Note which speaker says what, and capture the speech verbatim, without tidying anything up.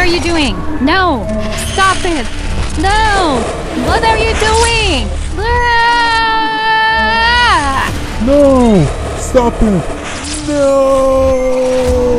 Speaker 1: are you doing? No! Stop it! No! What are you doing? Ah!
Speaker 2: No! Stop it! No!